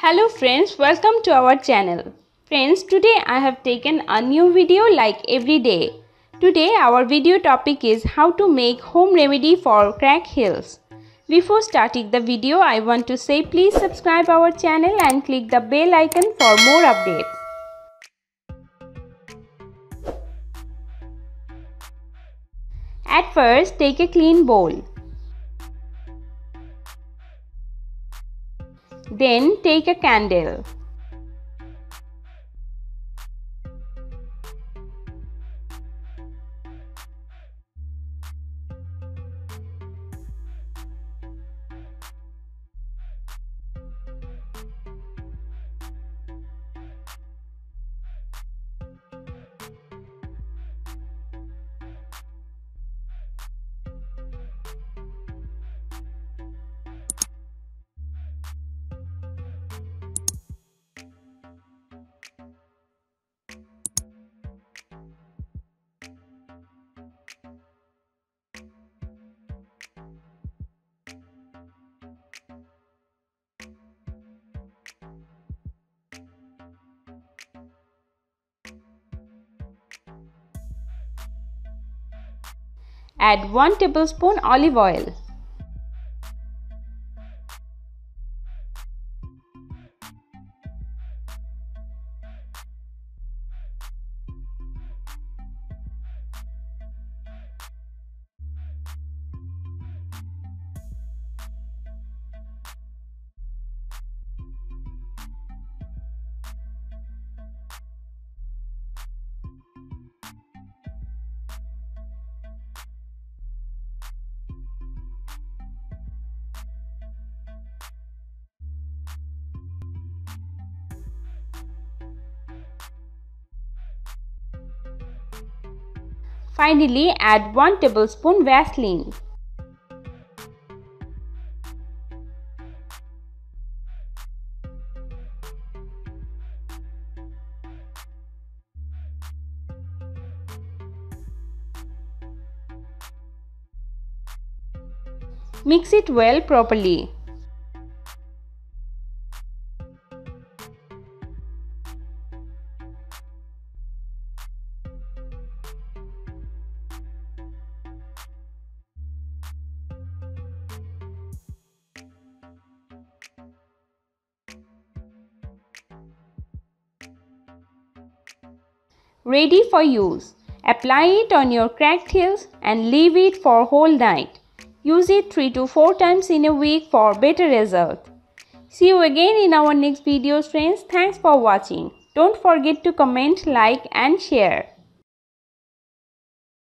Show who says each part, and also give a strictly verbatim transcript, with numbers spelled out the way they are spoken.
Speaker 1: Hello friends, welcome to our channel. Friends, today I have taken a new video like every day. Today our video topic is how to make home remedy for cracked heels. Before starting the video, I want to say please subscribe our channel and click the bell icon for more updates. At first, take a clean bowl. Then take a candle. Add one tablespoon olive oil. Finally, add one tablespoon Vaseline. Mix it well properly. Ready for use. Apply it on your cracked heels and leave it for whole night. Use it three to four times in a week for better result. See you again in our next videos friends. Thanks for watching. Don't forget to comment, like and share.